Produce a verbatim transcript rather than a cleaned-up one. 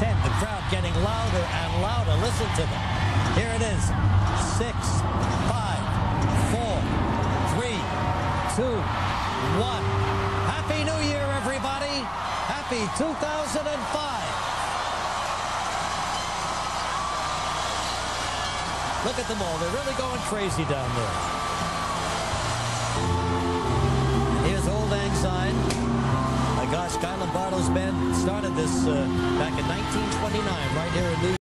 ten. The crowd getting louder and louder. Listen to them. Here it is. Six, five, four, three, two, one. Happy New Year, everybody. Happy two thousand five. Look at them all. They're really going crazy down there. Here's Old Lang Syne. My gosh, Guy Lombardo's band started this uh, back in nineteen twenty-nine right here in New York.